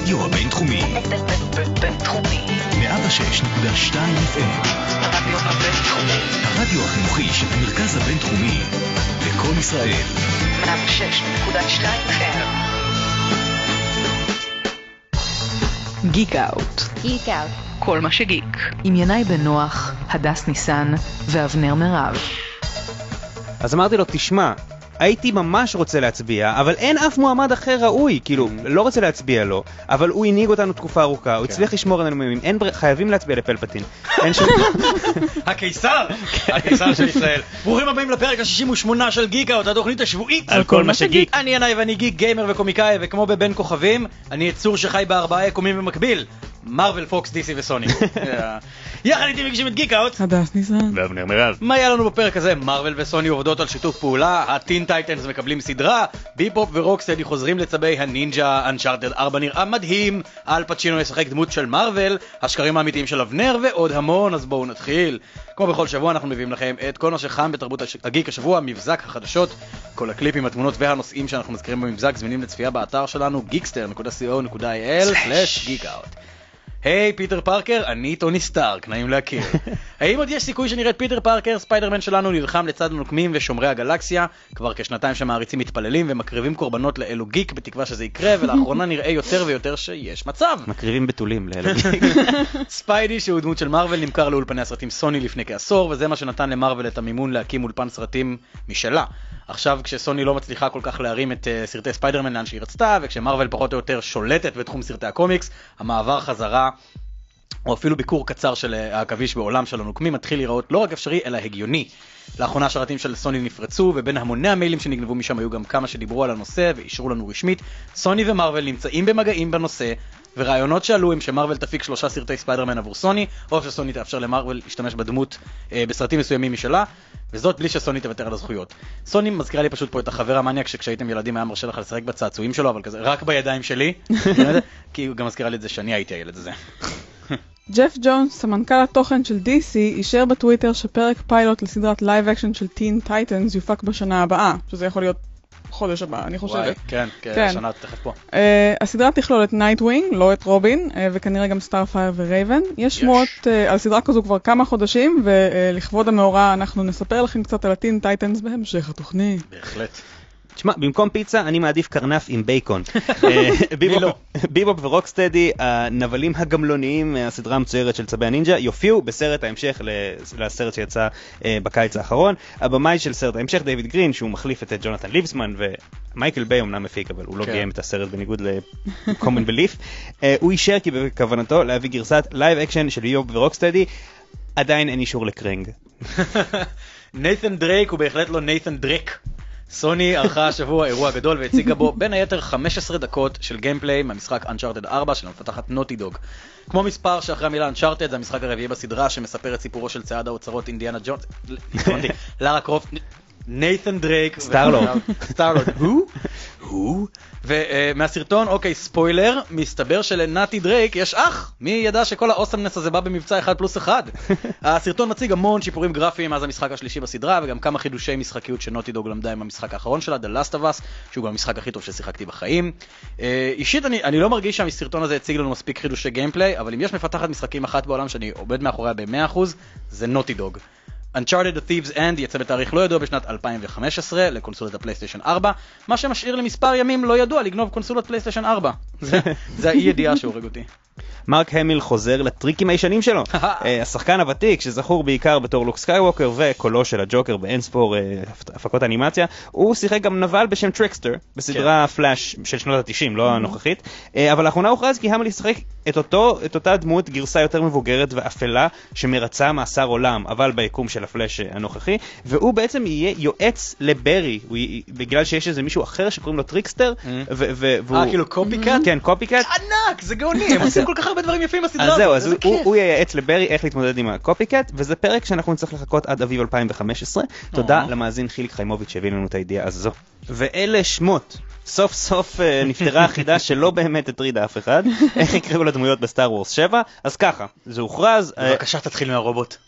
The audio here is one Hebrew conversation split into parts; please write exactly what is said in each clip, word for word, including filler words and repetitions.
הרדיו הבינתחומי. בינתחומי. מאה ושש נקודה שתיים אף אם. הרדיו הבינתחומי. הרדיו החינוכי של המרכז הבינתחומי. לקול ישראל. מאה ושש נקודה שתיים אף אם. גיק אאוט. גיק אאוט. כל מה שגיק. עם ינאי בנוח, הדס ניסן ואבנר מירב. אז אמרתי לו, תשמע, הייתי ממש רוצה להצביע, אבל אין אף מועמד אחר ראוי, כאילו, לא רוצה להצביע לו, אבל הוא הנהיג אותנו תקופה ארוכה, הוא הצליח לשמור עלינו מימים, אין בר... חייבים להצביע לפלפטין. אין שום... הקיסר! הקיסר של ישראל. ברוכים הבאים לפרק ה-שישים ושמונה של גיק אאוט, התוכנית השבועית על כל מה שגיק. אני ינאי ואני גיק גיימר וקומיקאי, וכמו בבין כוכבים, אני יצור שחי בארבעה יקומים במקביל. מרוול, פוקס, דיסי וסוני. יחד איתי מגישים את גיק אאוט. הדס ניסן. ואבנר מירב. מה היה לנו בפרק הזה? מרוול וסוני עובדות על שיתוף פעולה, הטין טייטנס מקבלים סדרה, ביפופ ורוקסטדי חוזרים לצבי הנינג'ה, אנצ'ארטד ארבע נראה מדהים, אל פצ'ינו ישחק דמות של מרוול, השקרים האמיתיים של אבנר ועוד המון, אז בואו נתחיל. כמו בכל שבוע אנחנו מביאים לכם את כל מה שחם בתרבות הגיק השבוע, מבזק החדשות, כל הקליפים, התמונות והנושאים שאנחנו מזכירים במבזק זמינים לצפייה באתר שלנו גיקסטר נקודה סי או נקודה איי אל סלאש גיק אאוט. היי, פיטר פארקר, אני טוני סטארק, נעים להכיר. האם עוד יש סיכוי שנראה את פיטר פארקר, ספיידרמן שלנו, נלחם לצד הנוקמים ושומרי הגלקסיה? כבר כשנתיים שמעריצים מתפללים ומקריבים קורבנות לאלו גיק בתקווה שזה יקרה, ולאחרונה נראה יותר ויותר שיש מצב. מקריבים בתולים לאלו גיק. ספיידי, שהוא דמות של מרוול, נמכר לאולפני הסרטים סוני לפני כעשור, וזה מה שנתן למרוול את המימון להקים אולפן סרטים משלה. עכשיו כשסוני לא מצליחה כל כך להרים את uh, סרטי ספיידרמן לאן שהיא רצתה, וכשמרוול פחות או יותר שולטת בתחום סרטי הקומיקס, המעבר חזרה, או אפילו ביקור קצר של uh, העכביש בעולם של הנוקמים, מתחיל לראות לא רק אפשרי, אלא הגיוני. לאחרונה שרתים של סוני נפרצו, ובין המוני המיילים שנגנבו משם היו גם כמה שדיברו על הנושא, ואישרו לנו רשמית. סוני ומרוול נמצאים במגעים בנושא, ורעיונות שעלו הם שמרוול תפיק שלושה סרטי ספיידרמן עבור סוני, או שסוני תאפשר למרוול להשתמש בדמות אה, בסרטים מסוימים משלה, וזאת בלי שסוני תוותר על הזכויות. סוני מזכירה לי פשוט פה את החבר המניאק שכשהייתם ילדים היה מרשה לך לשחק בצעצועים שלו, אבל כזה רק בידיים שלי, כי הוא גם מזכירה לי את זה שאני הייתי הילד הזה. ג'ף ג'ונס, סמנכ"ל התוכן של די סי, אישר בטוויטר שפרק פיילוט לסדרת לייב אקשן של טין טייטנס יופק בשנה הבאה, שזה יכול להיות חודש הבא, אני חושבת. וואי, כן, כן, כן. השנה תכף פה. Uh, הסדרה תכלול את נייטווינג, לא את רובין, uh, וכנראה גם סטארפייר ורייבן. יש שמועות uh, על סדרה כזו כבר כמה חודשים, ולכבוד המאורע אנחנו נספר לכם קצת על הטין טייטנס בהמשך התוכנית. בהחלט. תשמע, במקום פיצה אני מעדיף קרנף עם בייקון. ביבופ ורוקסטדי, הנבלים הגמלוניים מהסדרה המצוירת של צבי הנינג'ה, יופיעו בסרט ההמשך לסרט שיצא בקיץ האחרון. הבמאי של סרט ההמשך, דיוויד גרין, שהוא מחליף את ג'ונתן ליבסמן, ומייקל ביי אמנם מפיק, אבל הוא לא גיים את הסרט בניגוד ל-Common Belief. הוא אישר כי בכוונתו להביא גרסת לייב אקשן של ביבופ ורוקסטדי. עדיין אין אישור לקרנג. נייתן דרייק הוא בהחלט לא נייתן דרק. סוני ערכה השבוע אירוע גדול והציגה בו בין היתר חמש עשרה דקות של גיימפליי מהמשחק Uncharted ארבע של המפתחת נוטי דוג. כמו מספר שאחרי המילה Uncharted זה המשחק הרביעי בסדרה שמספר את סיפורו של צעד האוצרות אינדיאנה ג'ונס, לארה קרופט, נייתן דרייק, סטארלורד. סטארלורד, הוא? הוא? ומהסרטון, אוקיי, ספוילר, מסתבר שלנאטי דרייק יש אח. מי ידע שכל האוסמנס הזה בא במבצע אחד פלוס אחד? הסרטון מציג המון שיפורים גרפיים מאז המשחק השלישי בסדרה, וגם כמה חידושי משחקיות שנוטי דוג למדה עם המשחק האחרון שלה, The Last of Us, שהוא גם המשחק הכי טוב ששיחקתי בחיים. אישית, אני, אני לא מרגיש שהסרטון הזה הציג לנו מספיק חידושי גיימפליי, אבל אם יש מפתחת משחקים אחת בעולם שאני עובד מאחוריה ב-מאה אחוז, זה נוטי דוג. Uncharted The Thieves End יצא בתאריך לא ידוע בשנת אלפיים וחמש עשרה לקונסולת הפלייסטיישן ארבע, מה שמשאיר למספר ימים לא ידוע לגנוב קונסולת פלייסטיישן ארבע. זה, זה האי ידיעה שהורג אותי. מרק המיל חוזר לטריקים הישנים שלו. השחקן הוותיק שזכור בעיקר בתור לוק סקייווקר וקולו של הג'וקר באינספור הפקות אנימציה, הוא שיחק גם נבל בשם טריקסטר בסדרה פלאש של שנות ה-תשעים, לא הנוכחית, אבל לאחרונה הוכרז כי המיל ישחק את אותו, את אותה דמות גרסה יותר מבוגרת ואפלה שמרצה מאסר עולם, אבל ביקום של הפלאש הנוכחי, והוא בעצם יהיה יועץ לברי, בגלל שיש איזה מישהו אחר שקוראים לו טריקסטר, אה, כאילו קופיקאט? כן, קופיקאט. ענק, זה גאוני, הם עושים כל כך הרבה דברים יפים בסדרה. אז זהו, אז הוא ייעץ לברי איך להתמודד עם הקופיקאט, וזה פרק שאנחנו נצטרך לחכות עד אביב אלפיים וחמש עשרה. תודה למאזין חיליק חיימוביץ' שהביא לנו את הידיעה הזו. ואלה שמות. סוף סוף נפתרה החידה שלא באמת הטרידה אף אחד. איך יקראו לדמויות בסטאר וורס שבע? אז ככה, זה הוכרז. בבקשה תתחיל מהרובוט.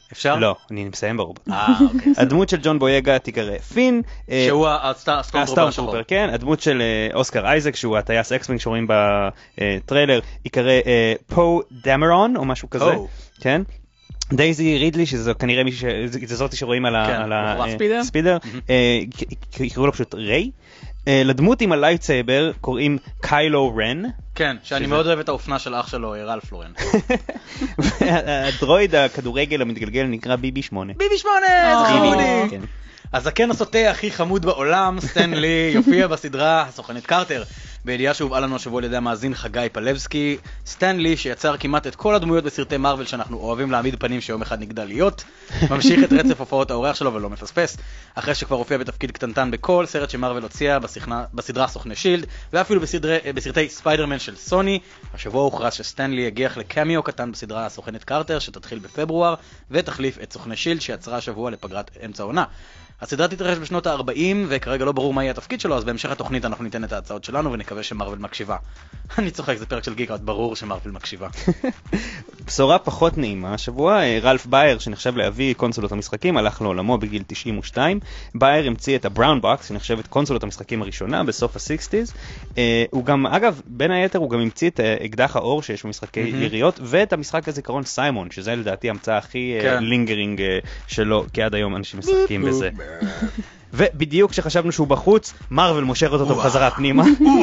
אפשר? לא, אני מסיים ברובוט. אה, אוקיי. הדמות של ג'ון בויגה תיקרא פין. אה, שהוא הסטורמטרובר השחור. הסטורמטרובר, כן. הדמות של אה, אוסקר אייזק, שהוא הטייס אקסווינג שרואים בטריילר, יקרא אה, פו דמרון, או משהו כזה. פו. כן. דייזי רידלי, שזו כנראה מישהו, זה זאתי שרואים על כן, הספידר, ספידר, יקראו לו פשוט ריי. לדמות עם הלייטסייבר קוראים קיילו רן. כן, שאני מאוד אוהב את האופנה של אח שלו, רלף לורן. והדרויד הכדורגל המתגלגל נקרא ביבי שמונה. ביבי שמונה, זה חמודי. כן. הזקן הסוטה הכי חמוד בעולם, סטן לי, יופיע בסדרה הסוכנת קרטר. בידיעה שהובאה לנו השבוע על ידי המאזין חגי פלבסקי, סטן לי, שיצר כמעט את כל הדמויות בסרטי מארוול שאנחנו אוהבים להעמיד פנים שיום אחד נגדל להיות, ממשיך את רצף הופעות האורח שלו ולא מפספס, אחרי שכבר הופיע בתפקיד קטנטן בכל סרט שמארוול הוציאה בסדרה סוכני שילד, ואפילו בסדרי, בסרטי ספיידרמן של סוני. השבוע הוכרז שסטן לי יגיח לקמיו קטן בסדרה הסוכנת קרטר שתתחיל בפברואר, ותחליף את סוכני שילד שיצרה השבוע לפגרת אמצע העונה. הסדרה תתרחש בשנות ה-ארבעים, וכרגע לא ברור מה יהיה התפקיד שלו, אז בהמשך התוכנית אנחנו ניתן את ההצעות שלנו, ונקווה שמרוול מקשיבה. אני צוחק, זה פרק של גיקאוט, ברור שמרוול מקשיבה. בשורה פחות נעימה, השבוע רלף בייר, שנחשב לאבי קונסולות המשחקים, הלך לעולמו בגיל תשעים ושתיים. בייר המציא את הבראון בוקס, שנחשבת קונסולות המשחקים הראשונה, בסוף ה-שישים. הוא גם, אגב, בין היתר, הוא גם המציא את אקדח האור שיש במשחקי יריות, ואת המשחק הזיכרון סיימון, שזה לדעתי המצאה הכי לינגרינג שלו, כי עד היום אנשים משחקים בזה. ובדיוק כשחשבנו שהוא בחוץ, מרוול מושכת אותו בחזרה פנימה.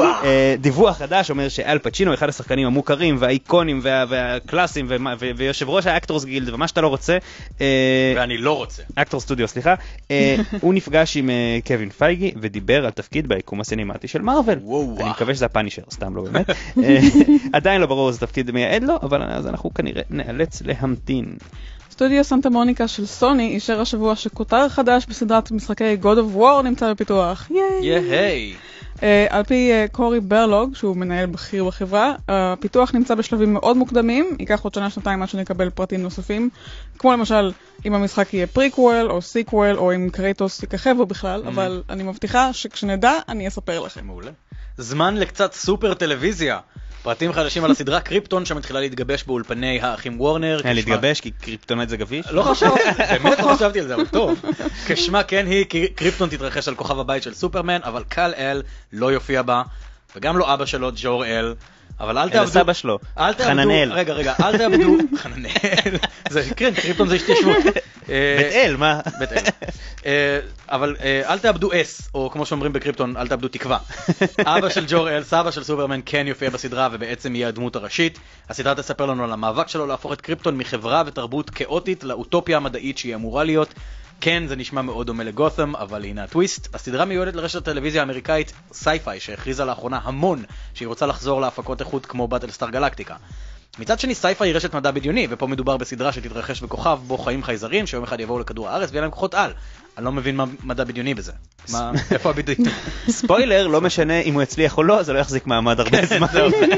דיווח חדש אומר שאל פצ'ינו, אחד השחקנים המוכרים והאיקונים והקלאסים ויושב ראש האקטורס גילד ומה שאתה לא רוצה, ואני לא רוצה, אקטור סטודיו, סליחה, הוא נפגש עם קווין פייגי ודיבר על תפקיד ביקום הסינמטי של מרוול. אני מקווה שזה הפאנישר, סתם לא באמת. עדיין לא ברור איזה תפקיד מייעד לו, אבל אז אנחנו כנראה נאלץ להמתין. סטודיו סנטה מוניקה של סוני אישר השבוע שכותר חדש בסדרת משחקי God of War נמצא בפיתוח. ייי! על פי קורי ברלוג, שהוא מנהל בכיר בחברה, הפיתוח נמצא בשלבים מאוד מוקדמים, ייקח עוד שנה שנתיים עד שנקבל פרטים נוספים, כמו למשל אם המשחק יהיה פריקוול או סיקוול או אם קרייטוס יככב או בכלל, אבל אני מבטיחה שכשנדע אני אספר לכם. מעולה. זמן לקצת סופר טלוויזיה. פרטים חדשים על הסדרה קריפטון שמתחילה להתגבש באולפני האחים וורנר. כן, להתגבש כי קריפטונית זה גביש? לא חשבתי, באמת לא חשבתי על זה, אבל טוב. כשמה כן היא, קריפטון תתרחש על כוכב הבית של סופרמן, אבל קל אל לא יופיע בה, וגם לא אבא שלו, ג'ור אל. אבל אל תעבדו... אלא סבא שלו, חננאל. רגע, רגע, אל תעבדו... חננאל. כן, קריפטון זה השתיישבות. בית אל, מה? בית אל. אבל אל תאבדו אס, או כמו שאומרים בקריפטון, אל תאבדו תקווה. אבא של ג'ור אל, סבא של סופרמן, כן יופיע בסדרה, ובעצם יהיה הדמות הראשית. הסדרה תספר לנו על המאבק שלו להפוך את קריפטון מחברה ותרבות כאוטית לאוטופיה המדעית שהיא אמורה להיות. כן, זה נשמע מאוד דומה לגות'ם, אבל הנה הטוויסט. הסדרה מיועדת לרשת הטלוויזיה האמריקאית סייפיי, שהכריזה לאחרונה המון שהיא רוצה לחזור להפקות איכות כמו באטלסטאר גלקטיקה. מצד שני, סייפיי היא רשת מדע בדיוני, ופה מדובר בסדרה שתתרחש בכוכב בו חיים חייזרים, שיום אחד יבואו לכדור הארץ ויהיה להם כוחות על. אני לא מבין מה מדע בדיוני בזה. מה, איפה הבידוי? ספוילר, לא משנה אם הוא יצליח או לא, זה לא יחזיק מעמד הרבה זמן.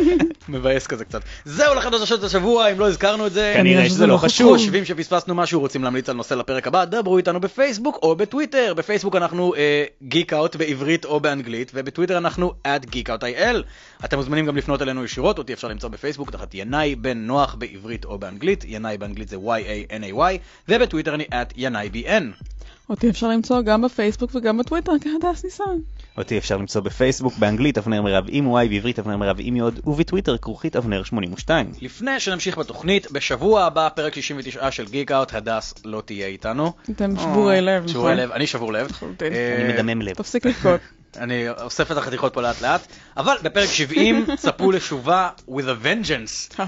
מבאס כזה קצת. זהו לחדשות השבוע, אם לא הזכרנו את זה. כנראה שזה לא חשוב. חושבים שפספסנו משהו, רוצים להמליץ על נושא לפרק הבא, דברו איתנו בפייסבוק או בטוויטר. בפייסבוק אנחנו גיקאוט בעברית או באנגלית, ובטוויטר אנחנו at geekout.il. אתם מוזמנים גם לפנות אלינו ישירות, אותי אפשר למצוא בפייסבוק תחת ינאי בן נוח בעברית או באנגלית. ינאי באנגלית זה וואי איי אן איי וואי, ובטוויטר אני at ינאי בי אן. אותי אפשר למצוא גם בפייסבוק וגם בטוויטר כהדס ניסן. אותי אפשר למצוא בפייסבוק באנגלית אבנר מרב עם וואי, בעברית אבנר מרב עם יוד, ובטוויטר כרוכית אבנר שמונים ושתיים. לפני שנמשיך בתוכנית, בשבוע הבא פרק שישים ותשע של גיקאוט, הדס לא תהיה איתנו. אתם שבורי לב, נכון? שבורי לב, אני שבור לב. אני מדמם לב. תפסיק לבכות. אני אוסף את החתיכות פה לאט לאט, אבל בפרק שבעים צפו לשובה with a vengeance.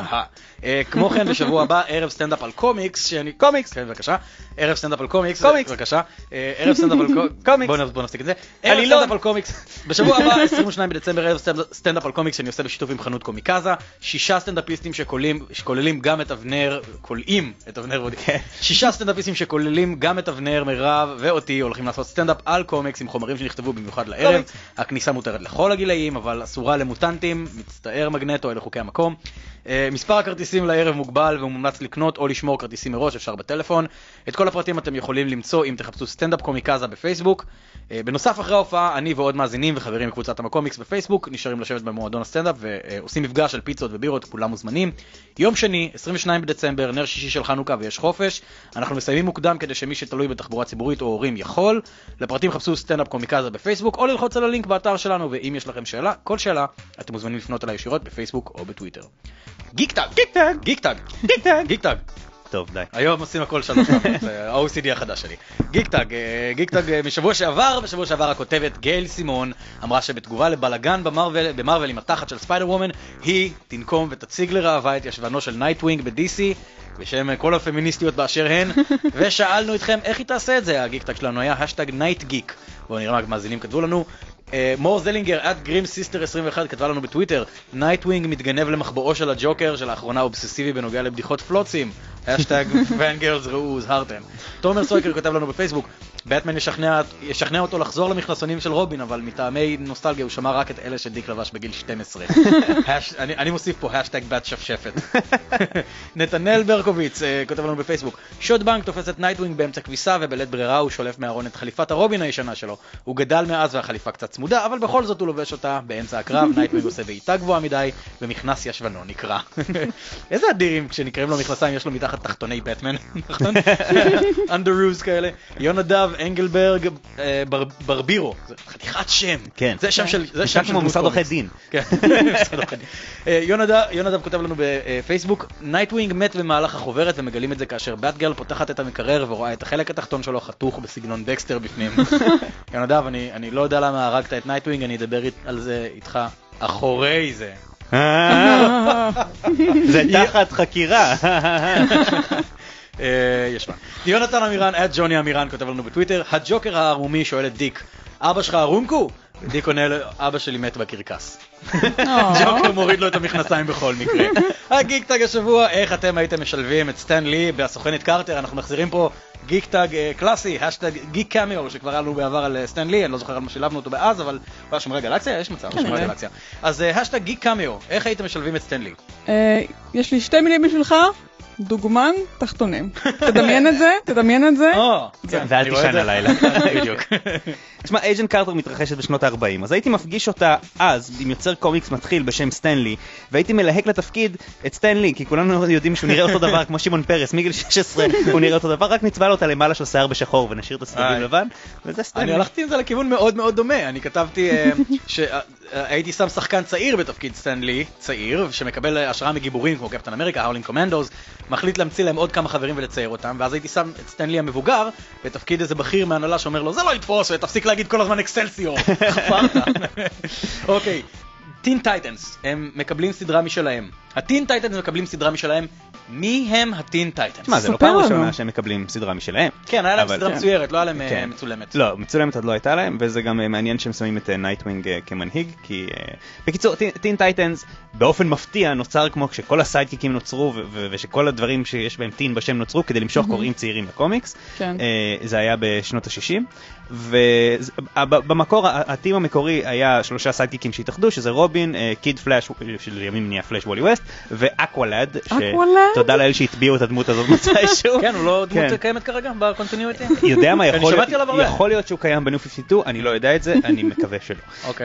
כמו כן בשבוע הבא ערב סטנדאפ על קומיקס, שאני קומיקס, כן בבקשה, ערב סטנדאפ על קומיקס, קומיקס, בבקשה, ערב סטנדאפ על קומיקס, בוא נפסיק את זה, ערב סטנדאפ על קומיקס, בשבוע הבא עשרים ושניים בדצמבר ערב סטנדאפ על קומיקס שאני עושה בשיתוף עם חנות קומיקזה, שישה סטנדאפיסטים שכוללים גם את אבנר, כולאים את אבנר ועודי, שישה סטנדאפיסטים שכוללים גם את אבנר, מירב ואותי, הולכים לעשות סטנדאפ על קומיקס עם חומרים שנכתבו במיוחד מיוחד לערב. הכניסה מותרת לכל הגילאים, אבל אסורה למוטנטים, מצטער מגנטו, אלה חוקי המקום. מספר הכרטיסים לערב מוגבל ומומלץ לקנות או לשמור כרטיסים מראש, אפשר בטלפון. את כל הפרטים אתם יכולים למצוא אם תחפשו סטנדאפ קומיקזה בפייסבוק. בנוסף, אחרי ההופעה, אני ועוד מאזינים וחברים מקבוצת המקומיקס בפייסבוק נשארים לשבת במועדון הסטנדאפ ועושים מפגש של פיצות ובירות, כולם מוזמנים. יום שני, עשרים ושניים בדצמבר, נר שישי של חנוכה ויש חופש. אנחנו מסיימים מוקדם כדי שמי שתלוי בתחבורה ציבורית או הורים יכול. לפרטים חפשו סטנדאפ קומיקזה בפייסבוק או ללחוץ על הלינק באתר שלנו, ואם יש לכם שאלה, כל שאלה, אתם מוזמנים לפנות אליי ישירות בפייסבוק או בטוויטר. גיקטאג, גיקטאג, גיקטאג, גיקטאג, גיקטאג. טוב, די. היום עושים הכל שלוש פעמים, זה ה-או סי די החדש שלי. גיקטאג, גיקטאג משבוע שעבר, בשבוע שעבר הכותבת גייל סימון אמרה שבתגובה לבלגן במרוול עם התחת של ספיידר וומן, היא תנקום ותציג לראווה את ישבנו של נייטווינג ב-די סי, בשם כל הפמיניסטיות באשר הן, ושאלנו אתכם איך היא תעשה את זה. הגיקטאג שלנו היה השטג נייטגיק. בואו נראה מה מאזינים כתבו לנו. מור זלינגר, עד גרים סיסטר עשרים ואחת, כתבה לנו בטוויטר, נייטווינג מתגנב למחבואו של הג'וקר, שלאחרונה אובססיבי בנוגע לבדיחות פלוצים. השטג פאנגרלס ראו הוזהרתם. תומר סויקר כתב לנו בפייסבוק, בטמן ישכנע, ישכנע אותו לחזור למכנסונים של רובין, אבל מטעמי נוסטלגיה הוא שמע רק את אלה שדיק לבש בגיל שתים עשרה. הש, אני, אני מוסיף פה השטג בת שפשפת. נתנאל ברקוביץ כותב לנו בפייסבוק, שוד בנק תופס את נייטווינג באמצע כביסה ובלית ברירה הוא שולף מהארון את חליפת הרובין הישנה שלו. הוא גדל מאז והחליפה קצת צמודה, אבל בכל זאת הוא לובש אותה באמצע הקרב. נייטווינג עושה בעיטה גבוהה מדי ומכנס ישבנו נקרא. איזה אדירים כשנקראים לו מכנסיים, יש לו מתחת תחתוני בטמן, נכון? אנדרווז כאלה. יונדב אנגלברג ברבירו, זה חתיכת שם. כן. זה שם של, זה שם של משרד עורכי דין. כן, משרד עורכי דין. יונדב כותב לנו בפייסבוק, נייטווינג מת במהלך החוברת ומגלים את זה כאשר באטגרל פותחת את המקרר ורואה את החלק התחתון שלו חתוך בסגנון דקסטר בפנים. יונדב, אני לא יודע למה הרגת את נייטווינג, אני אדבר על זה איתך אחורי זה. זה תחת חקירה. יש מה. יונתן אמירן, את ג'וני אמירן, כותב לנו בטוויטר, הג'וקר הערומי שואל את דיק, אבא שלך ערומקו? דיק עונה, אבא שלי מת בקרקס. ג'וקר מוריד לו את המכנסיים בכל מקרה. הגיקטאג השבוע, איך אתם הייתם משלבים את סטן לי בסוכנת קרטר? אנחנו מחזירים פה גיקטאג קלאסי, השטג גיק קאמיו, שכבר היה לנו בעבר על סטן לי, אני לא זוכר על מה שילבנו אותו באז, אבל הוא היה שומרי גלקסיה, יש מצב, שומרי גלקסיה. אז השטג גיק קאמיו, איך הייתם משלבים את סטן לי? יש לי שתי מילים בשבילך. דוגמן, תחתונים. תדמיין את זה, תדמיין את זה. ואל תישן הלילה. בדיוק. תשמע, אייג'נט קרטר מתרחשת בשנות ה-ארבעים, אז הייתי מפגיש אותה אז עם יוצר קומיקס מתחיל בשם סטנלי, והייתי מלהק לתפקיד את סטנלי, כי כולנו יודעים שהוא נראה אותו דבר כמו שמעון פרס, מגיל שש עשרה הוא נראה אותו דבר, רק נצבע לו אותה למעלה של שיער בשחור ונשאיר את הסרטים לבן, וזה סטנלי. אני הלכתי עם זה לכיוון מאוד מאוד דומה, אני כתבתי שהייתי שם שחקן צעיר בתפקיד סטנלי, צעיר, שמקבל השראה מגיבורים כמו קפטן אמריקה, האולינג קומנדוס, מחליט להמציא להם עוד כמה חברים ולצייר אותם, ואז הייתי שם את סטנלי המבוגר בתפקיד איזה בכיר מהנהלה שאומר לו, זה לא יתפוס, ותפסיק להגיד כל הזמן אקסלסיור. חפרת. אוקיי, טין טייטנס, הם מקבלים סדרה משלהם. הטין טייטנס מקבלים סדרה משלהם. מי הם הטין טייטנס? מה, זה לא פעם ראשונה שהם מקבלים סדרה משלהם. כן, היה להם סדרה מצוירת, לא היה להם מצולמת. לא, מצולמת עוד לא הייתה להם, וזה גם מעניין שהם שמים את נייטווינג כמנהיג, כי בקיצור, טין טייטנס באופן מפתיע נוצר כמו כשכל הסיידקיקים נוצרו, ושכל הדברים שיש בהם טין בשם נוצרו, כדי למשוך קוראים צעירים לקומיקס. זה היה בשנות ה-שישים. ובמקור, הטים המקורי היה שלושה סיידקיקים שהתאחדו, שזה רובין, קיד פלאש, של ימים נהיה פלאש וולי ווסט, ואקוולד, שתודה לאל שהטביעו את הדמות הזאת מתישהו. כן, הוא לא דמות קיימת כרגע בקונטיניוטי? יודע מה, יכול להיות שהוא קיים בניו חמישים ושתיים, אני לא יודע את זה, אני מקווה שלא.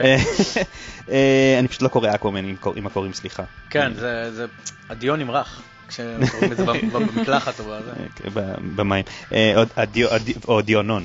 אני פשוט לא קורא אקוואמן עם הקוראים, סליחה. כן, זה הדיון נמרח. כשקוראים את זה במקלחת או בזה. במים. או דיונון.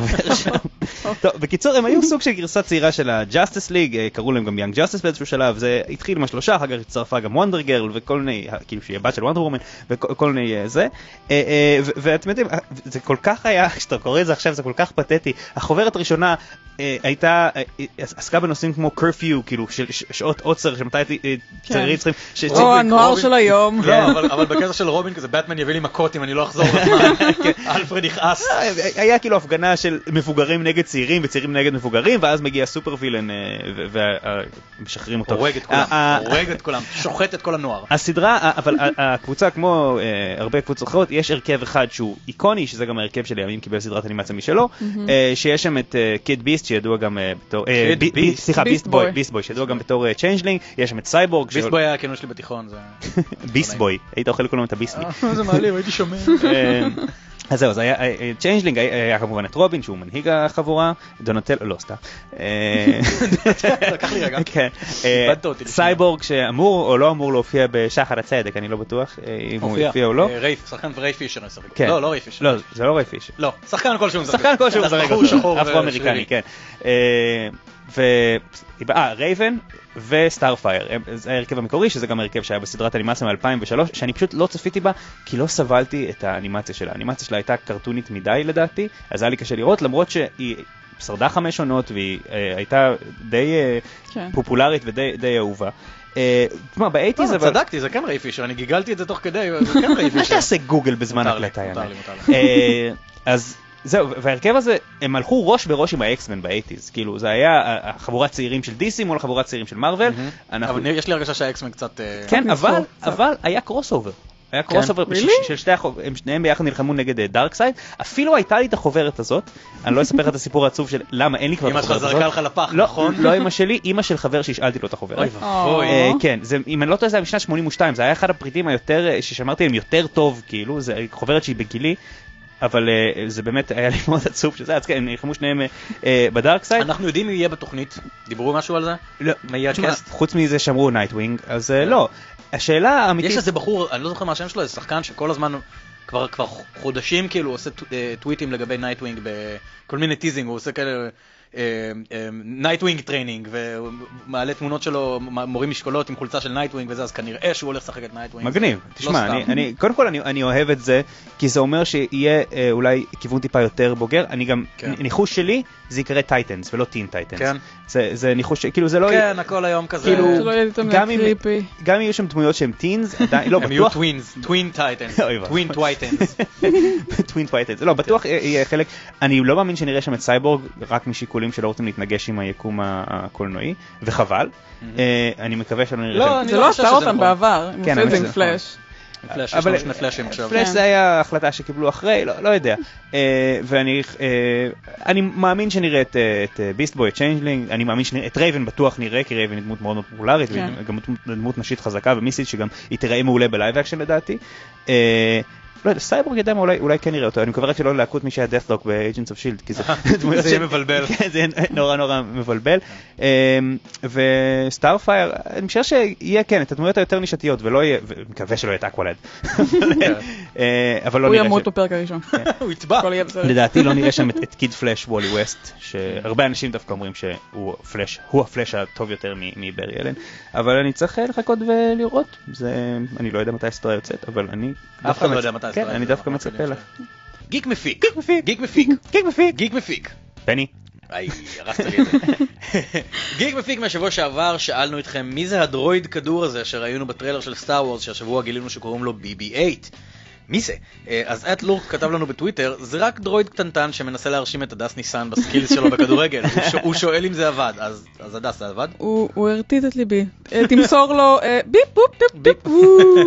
טוב, בקיצור, הם היו סוג של גרסה צעירה של ה-Justice League, קראו להם גם Young Justice באיזשהו שלב, זה התחיל עם השלושה, אחר כך הצטרפה גם וונדר גרל וכל מיני, כאילו שהיא הבת של וונדר וומן, וכל מיני זה. ואתם יודעים, זה כל כך היה, כשאתה קורא את זה עכשיו, זה כל כך פתטי. החוברת הראשונה הייתה, עסקה בנושאים כמו curfew, כאילו, של שעות עוצר, שמתי צעירים צריכים... או, הנוער של היום. לא, אבל אבל בקטע של רובין כזה, בטמן יביא לי מכות אם אני לא אחזור בזמן. אלפרד יכעס. היה כאילו הפגנה של מבוגרים נגד צעירים וצעירים נגד מבוגרים, ואז מגיע סופר וילן ומשחררים אותו. הורג את כולם, הורג את כולם, שוחט את כל הנוער. הסדרה, אבל הקבוצה כמו הרבה קבוצות אחרות, יש הרכב אחד שהוא איקוני, שזה גם ההרכב שלימים קיבל סדרת אנימציה משלו, שיש שם את קיד ביסט שידוע גם בתור, סליחה, ביסט בוי, ביסט בוי שידוע גם בתור צ'יינג'לינג, יש שם את סייבורג. ביסט בוי היה הכינוי שלי בתיכון. ביסט בוי, היית אוכל לכולם את הביסט בוי. זה מעליב, הייתי שומע. אז זהו, אז היה צ'יינג'לינג, היה כמובן את רובין, שהוא מנהיג החבורה, דונטל, לא סתם. לקח לי רגע. סייבורג שאמור או לא אמור להופיע בשחר הצדק, אני לא בטוח אם הוא יופיע או לא. רייף, שחקן וריי פישר. לא, לא רייף פישר. לא, זה לא רייף פישר. לא, שחקן כלשהו. שחקן כלשהו מזרק אותו, אפרו-אמריקני, כן. אה, רייבן וסטארפייר, זה ההרכב המקורי, שזה גם ההרכב שהיה בסדרת אנימציה מ-אלפיים ושלוש, שאני פשוט לא צפיתי בה, כי לא סבלתי את האנימציה שלה. האנימציה שלה הייתה קרטונית מדי לדעתי, אז היה לי קשה לראות, למרות שהיא שרדה חמש עונות, והיא הייתה די פופולרית ודי אהובה. תשמע, באייטיז אבל... צדקתי, זה כן ריי פישר, אני גיגלתי את זה תוך כדי, זה כן ריי פישר. מה שתעשה גוגל בזמן הקלטה? אז... זהו, וההרכב הזה, הם הלכו ראש בראש עם האקסמן באייטיז, כאילו, זה היה החבורת צעירים של די סי מול החבורת צעירים של מארוול. אבל יש לי הרגשה שהאקסמן קצת... כן, אבל היה קרוס אובר. היה קרוס אובר של שתי החוברות, הם שניהם ביחד נלחמו נגד דארקסייד, אפילו הייתה לי את החוברת הזאת, אני לא אספר את הסיפור העצוב של למה אין לי כבר את החוברת הזאת. אמא שלך זרקה לך לפח, נכון? לא אמא שלי, אמא של חבר שהשאלתי לו את החוברת. כן, אם אני לא טועה זה היה משנת שמונים ושתיים, זה היה אחד הפריטים היותר, ששמרתי להם יותר טוב, כאילו, זה חוברת שהיא בגילי, אבל זה באמת היה לי מאוד עצוב שזה, אז כן, נלחמו שניהם בדארקסייד. אנחנו יודעים מי יהיה בתוכנית? דיברו משהו על זה? לא. מה יהיה הקאסט? חוץ מזה שאמרו נייטווינג, אז לא. השאלה האמיתית... יש איזה בחור, אני לא זוכר מה השם שלו, זה שחקן שכל הזמן, כבר חודשים כאילו, עושה טוויטים לגבי נייטווינג, בכל מיני טיזינג, הוא עושה כאלה... נייטווינג טריינינג, ומעלה תמונות שלו, מורים משקולות עם חולצה של נייטווינג וזה, אז כנראה שהוא הולך לשחק את נייטווינג. מגניב, תשמע, קודם כל אני אוהב את זה, כי זה אומר שיהיה אולי כיוון טיפה יותר בוגר, אני גם, ניחוש שלי, זה יקרא טייטנס ולא טין טייטנס. כן. זה ניחוש, כאילו זה לא... כן, הכל היום כזה. גם אם יהיו שם דמויות שהן טינס, הם יהיו טווינס, טווין טייטנס, טווין טווייטנס. טווין טווייטנס, לא, בטוח יהיה חלק, אני לא מאמין שנראה שם את סייבורג, רק משיקולים שלא רוצים להתנגש עם היקום הקולנועי, וחבל. אני מקווה שלא נראה... זה לא עשה אותם בעבר, הם עושים את זה עם פלאש. פלאש, יש לנו שני פלאשים עכשיו. פלאש זה היה החלטה שקיבלו אחרי, לא יודע. ואני מאמין שנראה את ביסט בוי, את צ'יינג'לינג, אני מאמין את רייבן בטוח נראה, כי רייבן היא דמות מאוד פופולרית, וגם דמות נשית חזקה ומיסית, שגם היא תראה מעולה בלייב אקשן לדעתי. לא יודע, סייבורג ידע מה אולי כן נראה אותו, אני מקווה רק שלא להקות מי שהיה דאת'לוק ב-Agents of שילד, כי זה יהיה מבלבל. זה נורא נורא מבלבל. וסטארפייר, אני חושב שיהיה כן, את הדמויות היותר נישתיות, ולא יהיה, ומקווה שלא יהיה את אקוולד. אבל לא נראה... הוא ימות בפרק הראשון. הוא יתבע. לדעתי לא נראה שם את קיד פלאש וולי ווסט, שהרבה אנשים דווקא אומרים שהוא הפלאש הטוב יותר מברי אלן, אבל אני צריך לחכות ולראות. אני לא יודע מתי הסדרה יוצאת, אבל אני... אף אחד לא יודע מתי כן, אני דווקא מצפה לך. גיק מפיק. גיק מפיק. גיק מפיק. גיק מפיק. גיק מפיק. פני. איי, הרסת לי את זה. גיק מפיק מהשבוע שעבר, שאלנו אתכם מי זה הדרויד כדור הזה שראינו בטריילר של סטאר וורס, שהשבוע גילינו שקוראים לו בי בי שמונה. מי זה? אז את לורק כתב לנו בטוויטר, זה רק דרויד קטנטן שמנסה להרשים את הדס ניסן בסקילס שלו בכדורגל. הוא שואל אם זה עבד, אז הדס זה עבד? הוא הרטיט את ליבי. תמסור לו ביפ בופ ביפ ביפ.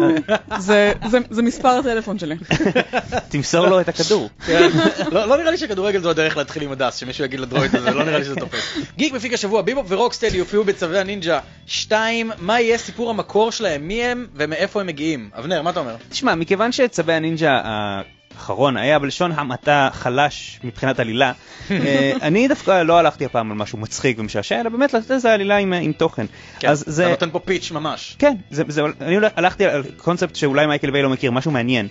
זה מספר הטלפון שלי. תמסור לו את הכדור. לא נראה לי שכדורגל זו הדרך להתחיל עם הדס, שמישהו יגיד לדרויד הזה, לא נראה לי שזה תופס. גיק מפיק השבוע, ביבופ ורוקסטדי יופיעו בצווי הנינג'ה. שתיים, מה יהיה סיפור המקור שלהם? מי הם ומאיפה הם מגיעים? אבנר, מה אתה אומר? תשמע, מכיוון שצווי הנינג'ה האחרון היה בלשון המעטה חלש מבחינת עלילה, אני דווקא לא הלכתי הפעם על משהו מצחיק ומשעשע, אלא באמת לתת איזה עלילה עם תוכן. כן, אתה נותן פה פיץ' ממש. כן, אני הלכתי על קונספט שאולי מייקל ביי לא מכיר, משהו מעניין.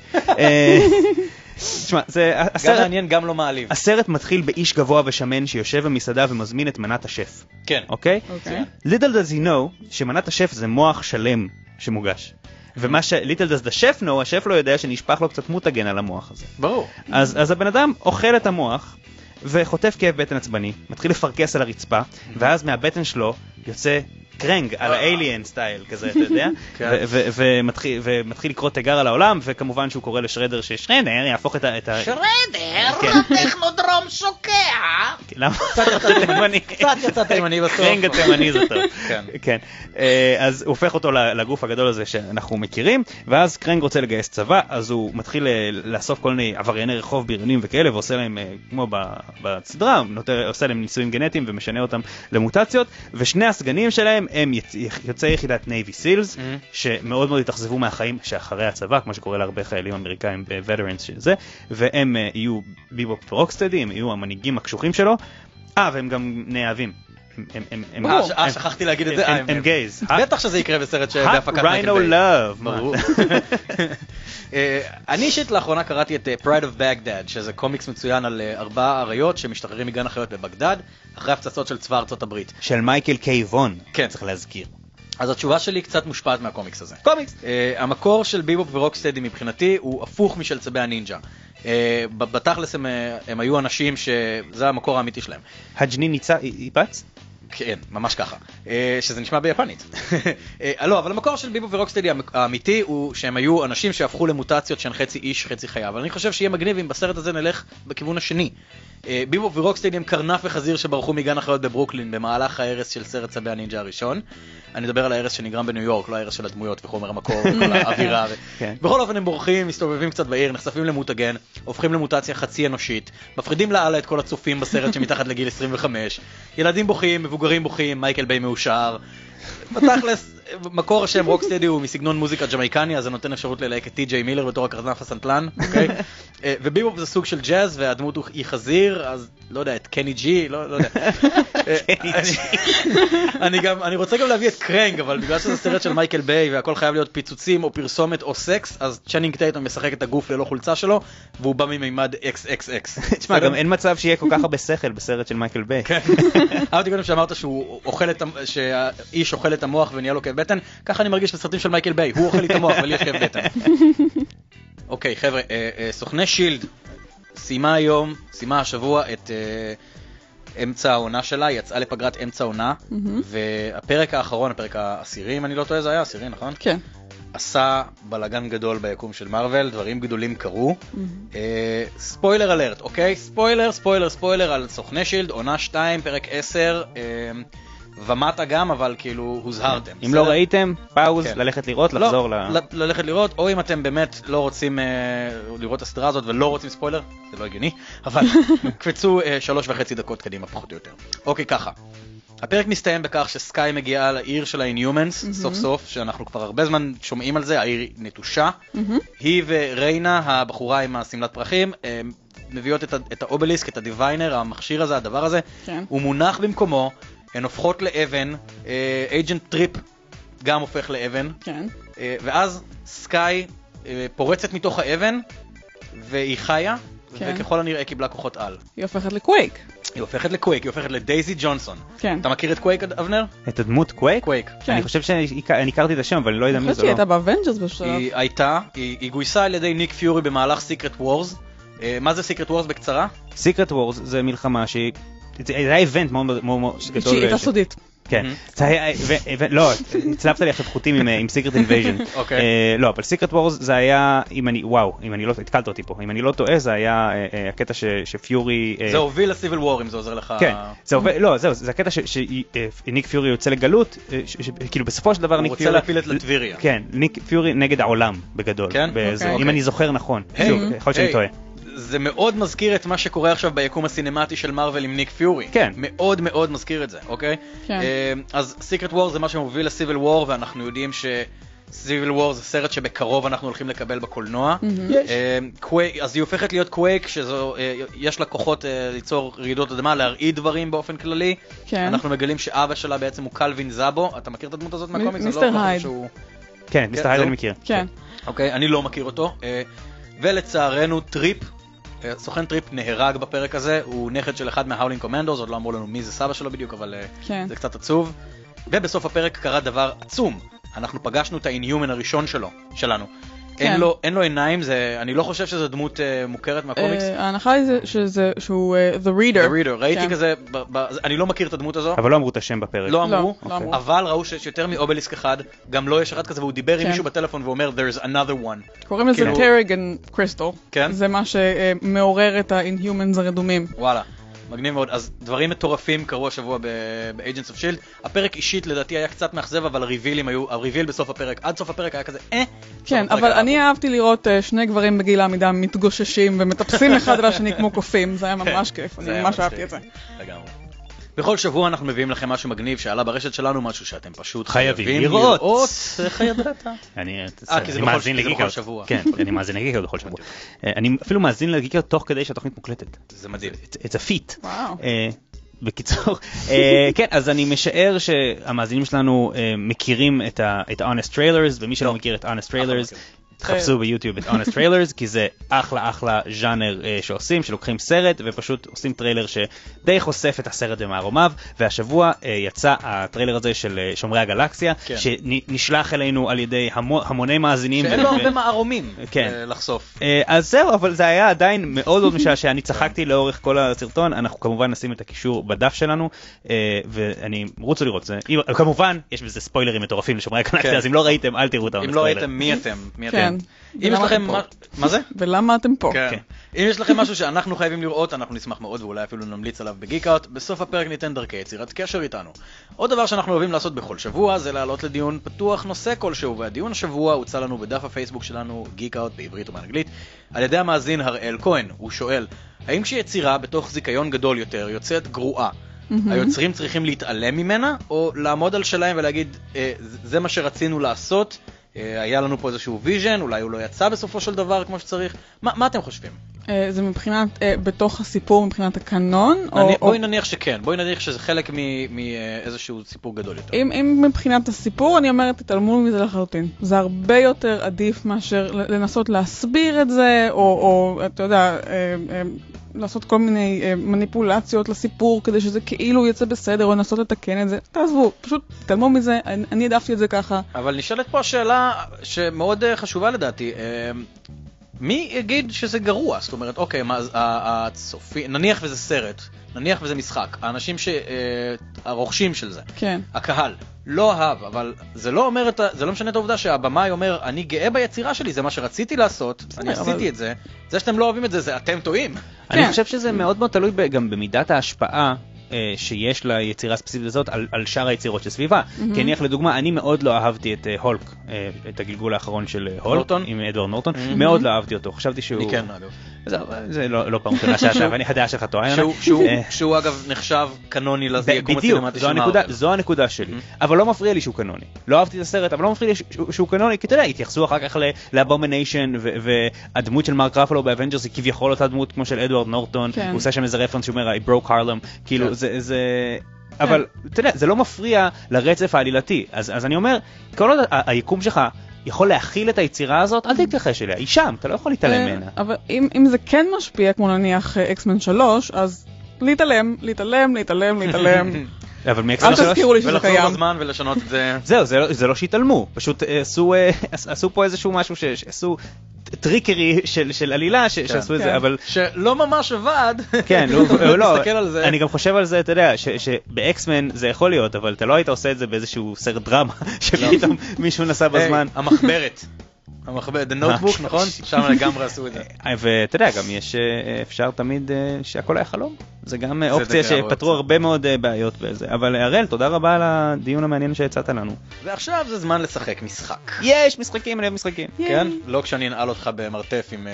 תשמע, זה... גם מעניין, גם לא מעליב. הסרט מתחיל באיש גבוה ושמן שיושב במסעדה ומזמין את מנת השף. כן. אוקיי? Little does he know שמנת השף זה מוח שלם שמוגש. ומה ש... Little does the chef know, השף לא יודע שנשפך לו קצת מותגן על המוח הזה. ברור. אז, אז הבן אדם אוכל את המוח וחוטף כאב בטן עצבני, מתחיל לפרקס על הרצפה, ואז מהבטן שלו יוצא קרנג, על האליאן סטייל כזה, אתה יודע, ומתחיל לקרוא תיגר על העולם, וכמובן שהוא קורא לשרדר ששרדר יהפוך את ה... שרדר, הטכנודרום שוקע. למה? קצת יצא תימני. קצת יצא תימני בסוף. קרנג התימני זה טוב. כן. אז הוא הופך אותו לגוף הגדול הזה שאנחנו מכירים, ואז קרנג רוצה לגייס צבא, אז הוא מתחיל לאסוף כל מיני עברייני רחוב ביריונים וכאלה, ועושה להם, כמו בסדרה, עושה להם ניסויים גנטיים ומשנה אותם למוטציות, ושני הסגנים שלהם הם יוצאי יחידת נייבי סילס, שמאוד מאוד התאכזבו מהחיים שאחרי הצבא, כמו שקורה להרבה חיילים אמריקאים ב-Veterans שזה, והם יהיו ביבופ ורוקסטדי, הם יהיו המנהיגים הקשוחים שלו, אה, והם גם נאהבים. אה, שכחתי להגיד את זה. הם גייז. בטח שזה יקרה בסרט שבהפקת מייקל ביי. Rhino Love. ברור. אני אישית לאחרונה קראתי את Pride of Baghdad, שזה קומיקס מצוין על ארבעה אריות שמשתחררים מגן החיות בבגדד, אחרי הפצצות של צבא ארצות הברית. של מייקל קיי וון, כן. צריך להזכיר. אז התשובה שלי קצת מושפעת מהקומיקס הזה. קומיקס. Uh, המקור של ביבופ ורוקסטדי מבחינתי הוא הפוך משל צבי הנינג'ה. Uh, בתכלס הם, הם היו אנשים שזה המקור האמיתי שלהם. הג'ני ניצה, איפץ? כן, ממש ככה. Uh, שזה נשמע ביפנית. uh, לא, אבל המקור של ביבופ ורוקסטדי האמיתי הוא שהם היו אנשים שהפכו למוטציות שהן חצי איש, חצי חיה. אבל אני חושב שיהיה מגניב אם בסרט הזה נלך בכיוון השני. Uh, ביבופ ורוקסטדי הם קרנף וחזיר שברחו מגן החיות בברוקלין במהלך ההרס של סרט צבי הנינג'ה הראשון. אני מדבר על ההרס שנגרם בניו יורק, לא ההרס של הדמויות וחומר המקור וכל האווירה. בכל אופן הם בורחים, מסתובבים קצת בעיר, נחשפים למותגן, הופכים למוטציה חצי אנושית, מפרידים לאללה את כל הצופים בסרט שמתחת לגיל עשרים וחמש, ילדים בוכים, מבוגרים בוכים, מייקל ביי מאושר. בתכלס, מקור השם רוקסטדי הוא מסגנון מוזיקה ג'מייקני, אז זה נותן אפשרות ללהק את טי ג'יי מילר בתור הקרנף הסנטלן, אוקיי? וביבופ זה סוג של ג'אז, והדמות היא חזיר, אז לא יודע, את קני ג'י, לא יודע. אני גם, אני רוצה גם להביא את קרנג, אבל בגלל שזה סרט של מייקל ביי, והכל חייב להיות פיצוצים או פרסומת או סקס, אז צ'נינג טייטום משחק את הגוף ללא חולצה שלו, והוא בא ממימד אקס אקס אקס. תשמע, גם אין מצב שיהיה כל כך הרבה שכל בסרט של מייקל ביי. אהבתי קודם שאמרת שהוא אוכל את, שהאיש אוכל את המוח ונהיה לו כאב בטן, ככה אני מרגיש בסרטים של מייקל ביי, הוא אוכל את המוח ולי יש כאב בטן. אוקיי, חבר'ה, סוכני שילד סיימה היום, סיימה השבוע את אמצע העונה שלה, יצאה לפגרת אמצע העונה, והפרק האחרון, הפרק העשירי, אם אני לא טועה, זה היה עשירי, נכון? כן. עשה בלגן גדול ביקום של מארוול, דברים גדולים קרו. ספוילר אלרט, אוקיי? ספוילר, ספוילר, ספוילר על סוכני שילד, עונה שתיים, פרק עשר, ומטה גם, אבל כאילו הוזהרתם. אם לא ראיתם, פאוז, ללכת לראות, לחזור ל... ללכת לראות, או אם אתם באמת לא רוצים לראות את הסדרה הזאת ולא רוצים ספוילר, זה לא הגיוני, אבל קפצו שלוש וחצי דקות קדימה, פחות או יותר. אוקיי, ככה. הפרק מסתיים בכך שסקאי מגיעה לעיר של ה-Inhumans, סוף סוף, שאנחנו כבר הרבה זמן שומעים על זה, העיר נטושה. היא וריינה, הבחורה עם הסמלת פרחים, מביאות את האובליסק, את הדיוויינר, המכשיר הזה, הדבר הזה, הוא מונח במקומו, הן הופכות לאבן, אייג'נט טריפ גם הופך לאבן, כן. ואז סקאי פורצת מתוך האבן, והיא חיה, כן. וככל הנראה קיבלה כוחות על. היא הופכת לקווייק. היא הופכת לקווייק, היא הופכת לדייזי ג'ונסון. כן. אתה מכיר את קווייק, אבנר? את הדמות קווייק? קווייק. כן. אני חושב שאני הכרתי את השם, אבל אני לא יודע מי זה. אני חושבת שהיא הייתה באבנג'רס בשלב. היא הייתה, היא, היא גויסה על ידי ניק פיורי במהלך סיקרט וורס. מה זה סיקרט וורס בקצרה? סיקרט וורס זה מלחמה שהיא... זה היה איבנט מאוד מאוד גדול. שהיא הייתה סודית. כן, לא, הצלפת לי עכשיו חוטים עם סיקרט אינבייז'ן. לא, אבל סיקרט וורס זה היה, אם אני, וואו, אם אני לא, התקלת אותי פה, אם אני לא טועה, זה היה הקטע שפיורי... זה הוביל לסיביל וור, אם זה עוזר לך... כן, לא, זהו, זה הקטע שניק פיורי יוצא לגלות, כאילו בסופו של דבר ניק פיורי... הוא רוצה להפיל את לטביריה. כן, ניק פיורי נגד העולם בגדול. כן? אם אני זוכר נכון, יכול להיות שאני טועה. זה מאוד מזכיר את מה שקורה עכשיו ביקום הסינמטי של מארוול עם ניק פיורי. כן. מאוד מאוד מזכיר את זה, אוקיי? כן. אז סיקרט וור זה מה שמוביל לסיביל וור, ואנחנו יודעים שסיביל וור זה סרט שבקרוב אנחנו הולכים לקבל בקולנוע. אז היא הופכת להיות קווייק, שיש לה כוחות ליצור רעידות אדמה, להרעיד דברים באופן כללי. כן. אנחנו מגלים שאבא שלה בעצם הוא קלווין זאבו. אתה מכיר את הדמות הזאת מהקומיקס? מיסטר הייד. כן, מיסטר הייד אני מכיר. כן. אוקיי, אני לא מכיר אותו. ולצערנו טריפ, סוכן טריפ נהרג בפרק הזה, הוא נכד של אחד מההאולינג קומנדורס, עוד לא אמרו לנו מי זה סבא שלו בדיוק, אבל כן. זה קצת עצוב. ובסוף הפרק קרה דבר עצום, אנחנו פגשנו את ה-Inhuman הראשון שלו, שלנו. אין לו, אין לו עיניים, זה, אני לא חושב שזו דמות uh, מוכרת מהקומיקס. Uh, ההנחה היא שזה, שהוא uh, The Reader. The Reader, ראיתי כן. כזה, ב, ב, אני לא מכיר את הדמות הזו. אבל לא אמרו את השם בפרק. לא אמרו, לא, לא אמרו. אבל ראו שיש יותר מאובליסק אחד, גם לא יש אחד כזה, והוא דיבר כן. עם מישהו בטלפון ואומר, there's another one. קוראים לזה כאילו- טריגן קריסטל. כן? זה מה שמעורר את ה-Inhumans הרדומים. וואלה. מגניב מאוד. אז דברים מטורפים קרו השבוע ב-Agents of שיילד. הפרק אישית לדעתי היה קצת מאכזב, אבל הריבילים היו, הריביל בסוף הפרק, עד סוף הפרק היה כזה, אה. כן, אבל אני אהבתי לראות uh, שני גברים בגיל העמידה מתגוששים ומטפסים אחד על השני כמו קופים. זה היה ממש כיף, אני ממש אהבתי את זה. לגמרי. בכל שבוע אנחנו מביאים לכם משהו מגניב שעלה ברשת שלנו, משהו שאתם פשוט חייבים חייבים לראות. לראות. איך ידעת? אני אה, כי זה אני בכל- מאזין כי זה בכל לגיקר. שבוע. כן, אני מאזין לגיקר בכל שבוע. אה, אני אפילו מאזין לגיקר תוך כדי שהתוכנית מוקלטת. זה מדהים. It's a feat. וואו. אה, בקיצור, אה, כן, אז אני משער שהמאזינים שלנו אה, מכירים את ה- את Honest Trailers, ומי שלא מכיר את Honest Trailers, תחפשו ביוטיוב את Honest Trailers, כי זה אחלה אחלה ז'אנר אה, שעושים, שלוקחים סרט ופשוט עושים טריילר שדי חושף את הסרט ומערומיו, והשבוע אה, יצא הטריילר הזה של אה, שומרי הגלקסיה, כן. שנשלח אלינו על ידי המו, המוני מאזינים. שאין ו- לו ו- הרבה מערומים כן. אה, לחשוף. אה, אז זהו, אבל זה היה עדיין מאוד מאוד משעשע, אני צחקתי לאורך כל הסרטון, אנחנו כמובן נשים את הקישור בדף שלנו, אה, ואני רוצו לראות זה. אם- כמובן, יש בזה ספוילרים מטורפים לשומרי הגלקסיה, כן. אז אם לא ראיתם, אל תראו את אם לא הספוילר. ראיתם, מי אתם? מי כן. אתם? אם יש ולמה לכם... אתם פה? מה- מה זה? ולמה אתם פה? כן. אם יש לכם משהו שאנחנו חייבים לראות, אנחנו נשמח מאוד ואולי אפילו נמליץ עליו בגיק-אאוט. בסוף הפרק ניתן דרכי יצירת קשר איתנו. עוד דבר שאנחנו אוהבים לעשות בכל שבוע זה לעלות לדיון פתוח נושא כלשהו, והדיון השבוע הוצא לנו בדף הפייסבוק שלנו, גיק-אאוט בעברית ובאנגלית, על ידי המאזין הראל כהן. הוא שואל, האם כשיצירה בתוך זיכיון גדול יותר יוצאת גרועה, היוצרים צריכים להתעלם ממנה, או לעמוד על שלהם ולהגיד, אה, זה מה שרצינו לעשות, אה, היה לנו פה איזשהו ויז'ן, אולי הוא לא יצא בסופו של דבר כמו שצריך. מה, מה אתם חושבים? אה, זה מבחינת, אה, בתוך הסיפור, מבחינת הקנון? או- אני, או- בואי נניח שכן, בואי נניח שזה חלק מאיזשהו סיפור גדול יותר. אם, אם מבחינת הסיפור, אני אומרת, תתעלמו מזה לחלוטין. זה הרבה יותר עדיף מאשר לנסות להסביר את זה, או, או אתה יודע, אה, אה, לעשות כל מיני אה, מניפולציות לסיפור, כדי שזה כאילו יצא בסדר, או לנסות לתקן את זה. תעזבו, פשוט תתעלמו מזה, אני, אני העדפתי את זה ככה. אבל נשאלת פה השאלה שמאוד אה, חשובה לדעתי. אה, מי יגיד שזה גרוע? זאת אומרת, אוקיי, מה, ה- ה- הצופי, נניח וזה סרט, נניח וזה משחק, האנשים ש... אה, הרוכשים של זה, כן. הקהל, לא אהב, אבל זה לא אומר את ה... זה לא משנה את העובדה שהבמאי אומר, אני גאה ביצירה שלי, זה מה שרציתי לעשות, אני אבל- עשיתי את זה, זה שאתם לא אוהבים את זה, זה אתם טועים. אני כן. חושב שזה מאוד מאוד תלוי ב- גם במידת ההשפעה אה, שיש ליצירה הספציפית הזאת על, על שאר היצירות שסביבה. כי נניח לדוגמה, אני מאוד לא אהבתי את אה, הולק, אה, את הגלגול האחרון של אה, הולק, נורטון? עם אדוארד נורטון, מאוד לא אהבתי אותו, חשבתי שהוא... אני כן, אגב. זהו, זה לא לא פעם ראשונה שאתה, ואני הדעה שלך טועה. שהוא- שהוא- אה, שהוא אגב נחשב קנוני ליקום בדיוק, הסינמטי זו של הנקודה, מארוול. זו הנקודה שלי. אבל לא מפריע לי שהוא קנוני. לא אהבתי את הסרט, אבל לא מפריע לי שהוא- שהוא קנוני, כי אתה יודע, התייחסו אחר כך לאבומניישן, והדמות של מרק רפלו באבנג'רס היא כביכול אותה דמות כמו של אדוארד נורטון, כן. הוא עושה שם איזה רפרנס שאומר, I broke Harlem, כאילו כן. זה, זה... אבל אתה יודע, זה לא מפריע לרצף העלילתי. אז אז אני אומר, כל עוד ה- היקום שלך יכול להכיל את היצירה הזאת, אל תתכחש אליה, היא שם, אתה לא יכול להתעלם ממנה. אבל אם, אם זה כן משפיע, כמו נניח אקסמן שלוש, אז להתעלם, להתעלם, להתעלם, להתעלם. אבל אל מאקסמן שלוש... תזכירו לי שזה ולחזור קיים. בזמן ולשנות את זה. זהו, זה לא, זה לא שהתעלמו, פשוט אה, עשו, אה, עשו פה איזשהו משהו ש- שעשו טריקרי של, של עלילה ש- שעשו את כן. זה, אבל שלא ממש עבד. כן, לא, לא, תסתכל על זה. אני גם חושב על זה, אתה יודע, ש- שבאקסמן זה יכול להיות, אבל אתה לא היית עושה את זה באיזשהו סרט דרמה, שפתאום מישהו נסע בזמן. היי, המחברת. המחברת, The Notebook, נכון? שם לגמרי עשו את זה. אה, ואתה יודע, גם יש, אה, אפשר תמיד אה, שהכל היה חלום. זה גם אה, אופציה דקה מאוד. שפתרו הרבה מאוד אה, בעיות בזה. אבל אה, הראל, תודה רבה על הדיון המעניין שהצעת לנו. ועכשיו זה זמן לשחק משחק. יש משחקים, אני אוהב משחקים. כן? לא כשאני אנעל אותך במרתף עם... אה,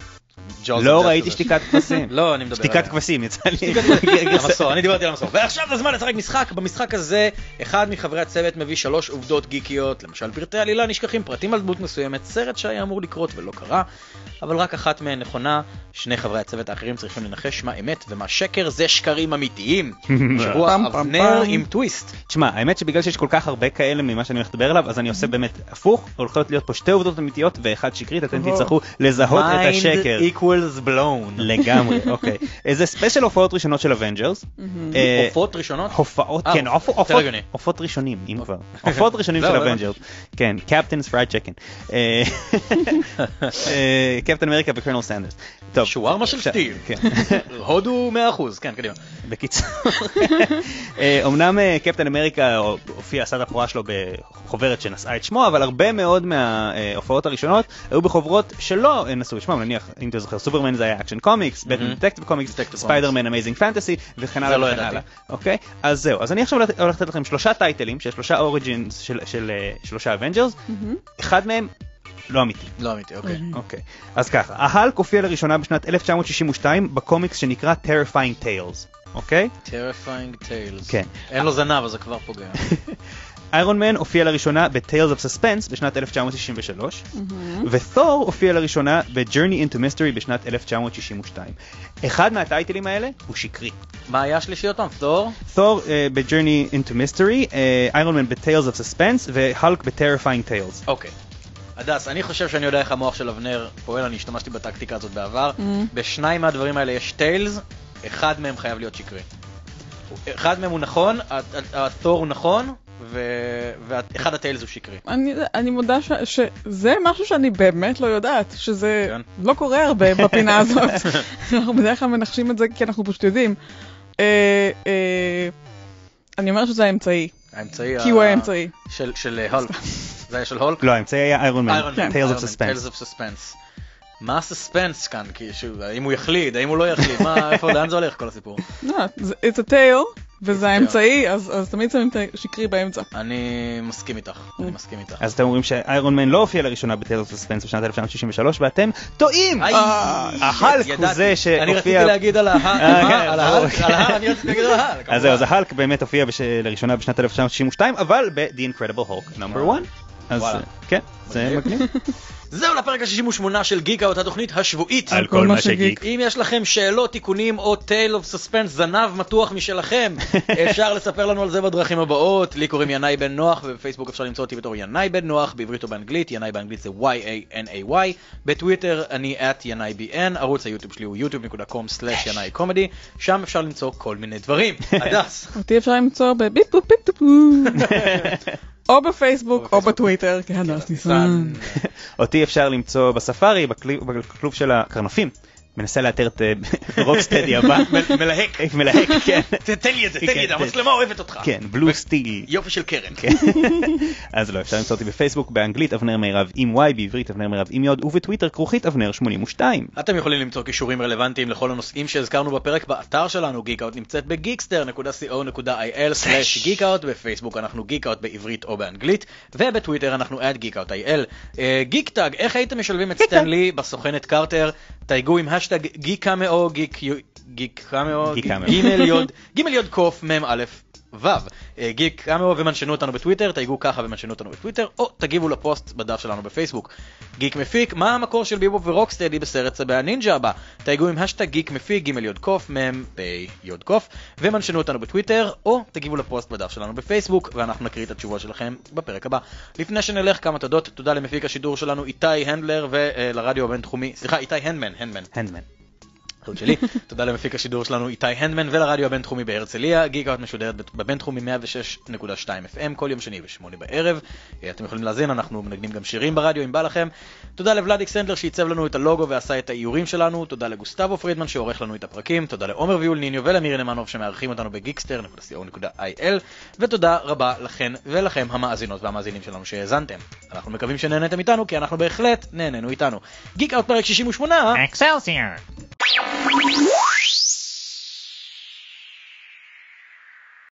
Jaws לא of Death ראיתי כזה. שתיקת כבשים. לא, אני מדבר שתיקת עליה. כבשים, יצא לי. המסור, אני דיברתי על המסור. ועכשיו זה זמן לשחק משחק. במשחק הזה, אחד מחברי הצוות מביא שלוש עובדות גיקיות, למשל פרטי עלילה נשכחים, פרטים על דמות מסוימת, סרט שהיה אמור לקרות ולא קרה, אבל רק אחת מהן נכונה. שני חברי הצוות האחרים צריכים לנחש מה אמת ומה שקר, זה שקרים אמיתיים. שבוע פם, פם, אבנר פם. עם טוויסט. תשמע, האמת שבגלל שיש כל כך הרבה כאלה ממה שאני הולך לדבר עליו, אז אני עושה באמת הפוך, הולכות להיות פה שתי עובדות אמיתיות ואחד שקרית, אתם או. תצטרכו לזהות את Mind השקר. equals blown. לגמרי, אוקיי. זה ספיישל הופעות ראשונות של אבנג'רס. הופעות ראשונות? הופעות, כן, הופעות ראשונים, אם כבר. הופעות ראשונים של אבנג'רס. כן, קפטנס פרייד צ'קן. קפטן אמריקה וקרנל סנדרס. שווארמה של סטיב. הודו מאה אחוז, כן, קדימה. בקיצור. אמנם קפטן אמריקה הופיע, עשה את הפרועה שלו בחוברת שנשאה את שמו, אבל הרבה מאוד מההופעות הראשונות היו בחוברות שלא נשאו את שמו, נניח, אם אתה זוכר, סופרמן זה היה אקשן קומיקס, בטמן דטקטיב קומיקס, ספיידרמן אמייזינג פנטסי, וכן הלאה וכן הלאה. אוקיי? אז זהו, אז אני עכשיו הולך לתת לכם שלושה טייטלים, שיש שלושה אוריג'ינס של שלושה אבנג'רס, אחד מהם לא אמיתי. לא אמיתי, אוקיי. אוקיי. אז ככה, ההלק הופיע לראשונה בשנת אלף תשע מאות שישים ושתיים בקומיקס שנקרא Terrifying Tales, אוקיי? Terrifying Tales. כן. אין לו זנב, אז זה כבר פוגע. איירון מן הופיע לראשונה ב-Tales of Suspense בשנת אלף תשע מאות שישים ושלוש, ותור הופיע לראשונה ב-Journey into Mystery בשנת אלף תשע מאות שישים ושתיים. אחד מהטייטלים האלה הוא שקרי. מה היה שלישי אותם? תור? תור ב-Journey into Mystery, איירון מן ב-Tales of Suspense, והלק ב-Terrifying Tales. אוקיי. הדס, אני חושב שאני יודע איך המוח של אבנר פועל, אני השתמשתי בטקטיקה הזאת בעבר. בשניים מהדברים האלה יש טיילס, אחד מהם חייב להיות שקרי. אחד מהם הוא נכון, התור הוא נכון, ואחד הטיילס הוא שקרי. אני מודה שזה משהו שאני באמת לא יודעת, שזה לא קורה הרבה בפינה הזאת. אנחנו בדרך כלל מנחשים את זה כי אנחנו פשוט יודעים. אני אומרת שזה האמצעי. האמצעי כי הוא האמצעי. של הולק. זה היה של הולק? לא, האמצעי היה איירון מן. Tales of Suspense. Tales of Suspense. מה הסספנס כאן? האם הוא יחליד? האם הוא לא יחליד? מה, איפה, לאן זה הולך כל הסיפור? לא, it's a tail, וזה האמצעי, אז תמיד שמים את השקרי באמצע. אני מסכים איתך, אני מסכים איתך. אז אתם אומרים שאיירון מן לא הופיע לראשונה ב-Tales of Suspense בשנת אלף תשע מאות שישים ושלוש, ואתם טועים! ההלק הוא זה שהופיע... אני רציתי להגיד על ההלק, על ההלק, אני רציתי להגיד על ההלק. אז זהו, אז ההלק באמת הופיע לראשונה בשנת אלף תשע מאות שישים ושתיים, אבל ב-The Incredible Hulk number one. אז כן, זה מגניב. זהו לפרק ה-שישים ושמונה של גיק אאוט, התוכנית השבועית. על כל מה שגיק. אם יש לכם שאלות, תיקונים או Tale of Suspense, זנב מתוח משלכם, אפשר לספר לנו על זה בדרכים הבאות. לי קוראים ינאי בן נוח, ובפייסבוק אפשר למצוא אותי בתור ינאי בן נוח, בעברית או באנגלית, ינאי באנגלית זה וואי איי אן איי וואי, בטוויטר אני את ינאי בי אן, ערוץ היוטיוב שלי הוא יוטיוב דוט קום סלאש ינאי קומדי, שם אפשר למצוא כל מיני דברים. הדס. אותי אפשר למצוא בביפ ביפ ביפ או בפייסבוק או בטוויטר, כהדס ניסן. אותי אפשר למצוא בספארי, בכלוב של הקרנפים. מנסה לאתר את רוקסטדי הבא. מלהק. מלהק, כן. תן לי את זה, תן לי את זה, המצלמה אוהבת אותך. כן, בלו סטיל. יופי של קרן. אז לא, אפשר למצוא אותי בפייסבוק, באנגלית אבנר מירב עם וואי, בעברית אבנר מירב עם יוד, ובטוויטר כרוכית אבנר שמונים ושתיים. אתם יכולים למצוא קישורים רלוונטיים לכל הנושאים שהזכרנו בפרק באתר שלנו. גיק אאוט נמצאת בגיקסטר נקודה סי או נקודה איי אל סלאש גיק אאוט, בפייסבוק אנחנו גיק אאוט בעברית או באנגלית, ובטוויטר אנחנו at גיק אאוט איי אל. גיק טאג, איך הייתם משלבים את סטנלי בסוכנת קרטר? תייגו עם השטג גיקאמאו, גיקאמאו, גימל יוד, גימל יוד קוף, מם א' ו', גיקאמאו, ומנשנו אותנו בטוויטר, תייגו ככה ומנשנו אותנו בטוויטר, או תגיבו לפוסט בדף שלנו בפייסבוק. גיק מפיק, מה המקור של ביבופ ורוקסטדי בסרט צבי הנינג'ה הבא? תייגו עם השטג גיק מפיק, גימל יוד קוף, מם בי יוד קוף, ומנשנו אותנו בטוויטר, או תגיבו לפוסט בדף שלנו בפייסבוק, ואנחנו נקריא את התשובות שלכם בפרק הבא. לפני שנלך, כמה תודות, תודה למפיק השידור שלנו איתי הנדלר, ולרדיו הבינתחומי, סליחה, איתי הנדמן, הנדמן. הנדמן. שלי. תודה למפיק השידור שלנו איתי הנדמן ולרדיו הבינתחומי בהרצליה. גיק אאוט משודרת בבינתחומי מאה ושש נקודה שתיים אף אם כל יום שני ושמונה בערב. אתם יכולים להזין, אנחנו מנגנים גם שירים ברדיו אם בא לכם. תודה לוולדיק סנדלר שייצב לנו את הלוגו ועשה את האיורים שלנו. תודה לגוסטבו פרידמן שעורך לנו את הפרקים. תודה לעומר ויול ניניו ולמירי נמנוב שמארחים אותנו בגיקסטר נקודה סי או נקודה איי אל. ותודה רבה לכן ולכם המאזינות והמאזינים שלנו שהאזנתם. אנחנו מקווים שנהנתם איתנו כי אנחנו בהחלט נהנינו איתנו. גיק אאוט פרק שישים ושמונה. אקסלסיור.